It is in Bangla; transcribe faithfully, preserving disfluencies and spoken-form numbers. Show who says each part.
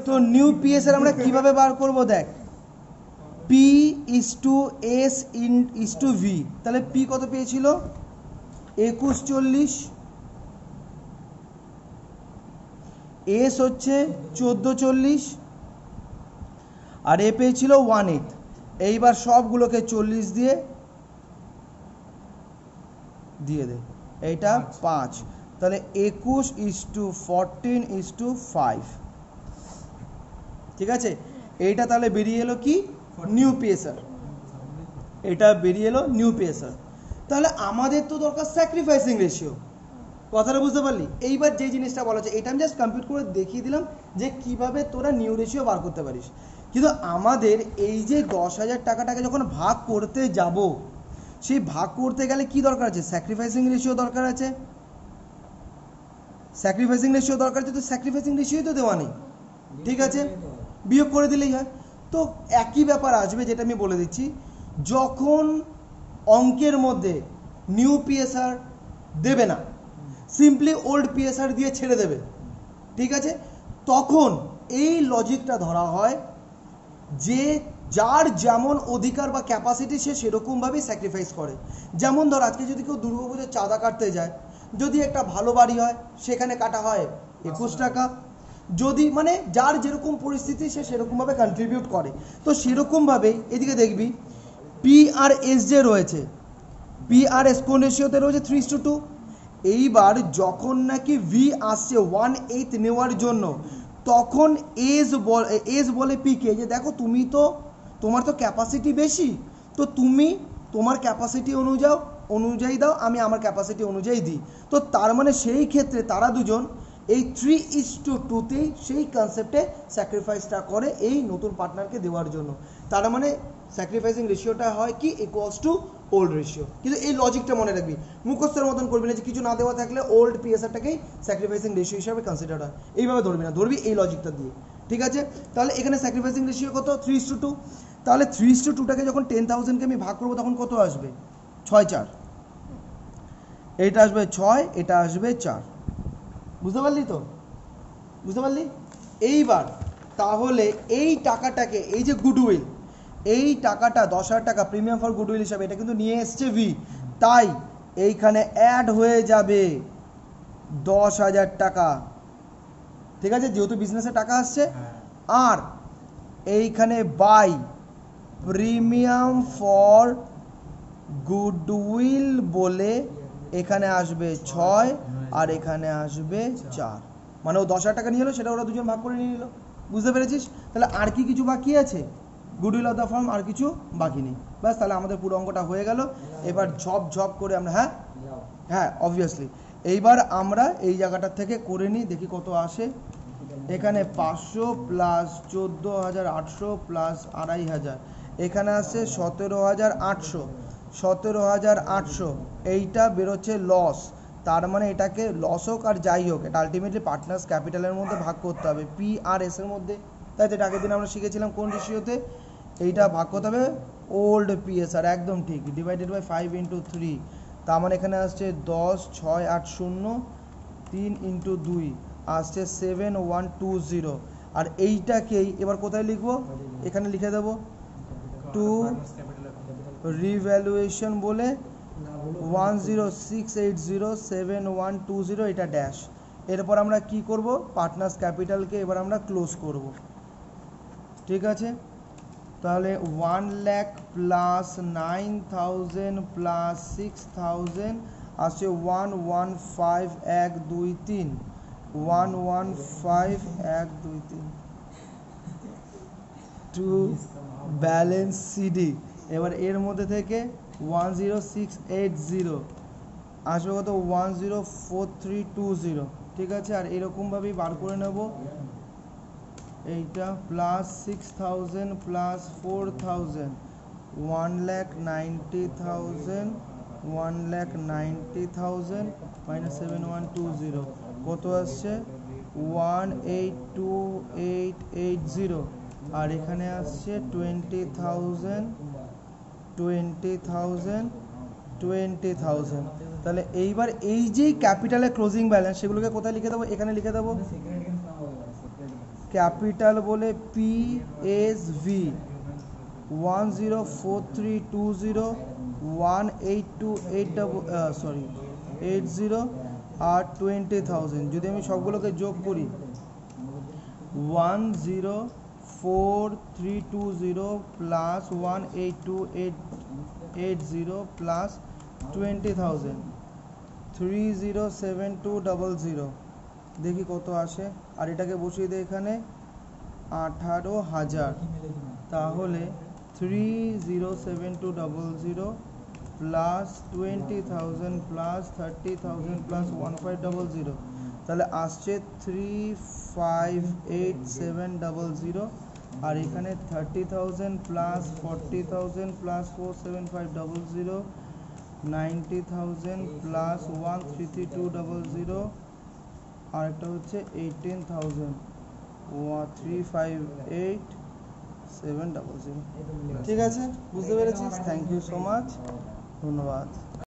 Speaker 1: তো নিউ পিএস এর আমরা কিভাবে বার করব দেখ, P is to S in is to V. তাহলে পি কত পেয়েছিল একুশ চল্লিশ, এস হচ্ছে চোদ্দো চল্লিশ, আর এ পেয়েছিল ওয়ান এইট। এইবার সবগুলোকে চল্লিশ দিয়ে দিয়ে দে, এইটা পাঁচ। তাহলে একুশ is to fourteen is to five. ঠিক আছে, এইটা তাহলে বেরিয়ে এলো কি নিউ পিএসআর, এটা বেরিয়ে এলো নিউ পিএসআর। তাহলে আমাদের তো দরকার স্যাক্রিফাইসিং রেশিও, কথাটা বুঝতে পারলি? এইবার যে জিনিসটা বলা হচ্ছে এটা আমি জাস্ট কম্পিউট করে দেখিয়ে দিলাম যে কিভাবে তোরা নিউ রেশিও বার করতে পারিস। কিন্তু আমাদের এই যে দশ হাজার টাকাটাকে যখন ভাগ করতে যাব, সেই ভাগ করতে গেলে কি দরকার আছে? স্যাক্রিফাইসিং রেশিও দরকার আছে, স্যাক্রিফাইসিং রেশিও দরকার আছে। তো স্যাক্রিফাইসিং রেশিওই তো দেওয়া নেই, ঠিক আছে, বিয়োগ করে দিলেই হয়। তো একই ব্যাপার আসবে, যেটা আমি বলে দিচ্ছি, যখন অঙ্কের মধ্যে নিউ পিএসআর দেবে না, সিম্পলি ওল্ড পিএসআর দিয়ে ছেড়ে দেবে, ঠিক আছে, তখন এই লজিকটা ধরা হয় যে যার যেমন অধিকার বা ক্যাপাসিটি সে সেরকমভাবেই স্যাক্রিফাইস করে। যেমন ধর আজকে যদি কেউ দুর্গাপুজোর চাঁদা কাটতে যায়, যদি একটা ভালো বাড়ি হয় সেখানে কাটা হয় একুশ টাকা, যদি মানে যার যেরকম পরিস্থিতি সে সেরকমভাবে কন্ট্রিবিউট করে। তো সেরকমভাবে এদিকে দেখবি পি আর এস যে রয়েছে, পি আর এস কোন রেশিওতে রয়েছে? Three two two. এইবার যখন নাকি ভি আসছে ওয়ান এইট নেওয়ার জন্য, তখন এস বল এস বলে পিকে যে দেখো তুমি তো তোমার তো ক্যাপাসিটি বেশি, তো তুমি তোমার ক্যাপাসিটি অনুযায়ী অনুযায়ী দাও, আমি আমার ক্যাপাসিটি অনুযায়ী দিই। তো তার মানে সেই ক্ষেত্রে তারা দুজন এই থ্রি ইস টু টুতেই সেই কনসেপ্টে স্যাক্রিফাইসটা করে এই নতুন পার্টনারকে দেওয়ার জন্য। তার মানে স্যাক্রিফাইসিং রেশিওটা হয় কি ইকুয়ালস টু ওল্ড রেশিও। কিন্তু এই লজিকটা মনে রাখবি, মুখস্থের মতন করবি না যে কিছু না দেওয়া থাকলে ওল্ড পিএসআরটাকেই স্যাক্রিফাইসিং রেশিও হিসাবে কনসিডার হয়, এইভাবে ধরবি না, ধরবি এই লজিকটা দিয়ে, ঠিক আছে। তাহলে এখানে স্যাক্রিফাইসিং রেশিও কত? Three is to two. তাহলে থ্রি ইস টু টুটাকে যখন টেন থাউজেন্ডকে আমি ভাগ করবো তখন কত আসবে? ছয় চার, এইটা আসবে ছয়, এটা আসবে চার। বুঝতে পারলি তো? বুঝতে পারলি? এইবার তাহলে এই টাকাটাকে, এই যে গুডউইল, এই টাকাটা দশ হাজার টাকা প্রিমিয়াম ফর গুডউইল হিসাবে এটা কিন্তু নিয়ে এসছে ভি, তাই এইখানে অ্যাড হয়ে যাবে দশ হাজার টাকা, ঠিক আছে, যেহেতু বিজনেসে টাকা আসছে। আর এইখানে বাই প্রিমিয়াম ফর গুডউইল বলে এখানে আসবে ছয় আর এখানে আসবে চার, মানে ও দশ হাজার টাকা নিয়ে এলো, সেটা ওরা দুজন ভাগ করে নিয়ে নিল। বুঝতে পেরেছিস? তাহলে আর কি কিছু বাকি আছে? গুডউইল অফ দ্য ফার্ম আর কিছু বাকি নেই, ব্যাস। তাহলে আমাদের পুরো অঙ্কটা হয়ে গেল। এবার ঝপ ঝপ করে আমরা, হ্যাঁ হ্যাঁ অবভিয়াসলি, এইবার আমরা এই জায়গাটার থেকে করে নিই, দেখি কত আসে। এখানে পাঁচশো প্লাস চোদ্দো হাজার আটশো প্লাস আড়াই হাজার, এখানে আসছে সতেরো হাজার আটশো, সতেরো হাজার আটশো এইটা বেরোচ্ছে লস। তার মানে এটাকে লস হোক আর যাই হোক, এটা আলটিমেটলি পার্টনার্স ক্যাপিটালের মধ্যে ভাগ করতে হবে, পি আর এস এর মধ্যে, তাই তো? এটা আগের দিন আমরা শিখেছিলাম কোন রেশিওতে, এইটা ভাগ করতে হবে ওল্ড পিএসআর, একদম ঠিক, divided by five into three. তার মানে এখানে আসছে দশ, ছয় আট শূন্য, তিন ইন্টু দুই আসছে সেভেন ওয়ান টু জিরো। আর এইটাকেই এবার কোথায় লিখবো? এখানে লিখে দেবো টু রিভ্যালুয়েশন বলে one zero six eight zero seven one two zero, এটা ড্যাশ। এরপর আমরা কি করব? পার্টনার্স ক্যাপিটালকে এবার আমরা ক্লোজ করব, ঠিক আছে। তাহলে one lakh plus nine thousand plus six thousand আসছে ওয়ান ওয়ান ফাইভ এক দুই তিন, ওয়ান ওয়ান ফাইভ এক দুই তিন টু ব্যালেন্স সিডি। এবার এর মধ্যে থেকে one zero six eight zero আসবে কত? One zero four three two zero, ঠিক আছে। আর এরকমভাবেই বার করে নেব এইটা, plus six thousand plus four thousand, one lakh ninety thousand, one lakh ninety thousand minus seven one two zero, কত আসছে? One eight two eight eight zero. আর এখানে আসছে twenty thousand, twenty thousand, twenty thousand. তাহলে এইবার এই যে ক্যাপিটালের ক্লোজিং ব্যালেন্স, সেগুলোকে কোথায় লিখে দেবো? এখানে লিখে দেবো ক্যাপিটাল বলে P S V one zero four three two zero one eight two eight double sorry eight zero আর টোয়েন্টি থাউজেন্ড। যদি আমি সবগুলোকে যোগ করি one zero four three two zero plus one eight two eight eight zero plus twenty thousand three zero seven two double zero, দেখি কত আসে। আর এটাকে বসিয়ে দিই এখানে আঠারো হাজার। তাহলে three zero seven two double zero plus twenty thousand plus thirty thousand plus one five double zero, তাহলে আসছে three five eight seven double zero. আর এখানে thirty thousand plus forty thousand plus four seven five double zero ninety thousand plus one three three two double zero, আর একটা হচ্ছে eighteen thousand three five eight seven double zero. ঠিক আছে, বুঝতে পেরেছিস? থ্যাংক ইউ সো মাচ, ধন্যবাদ।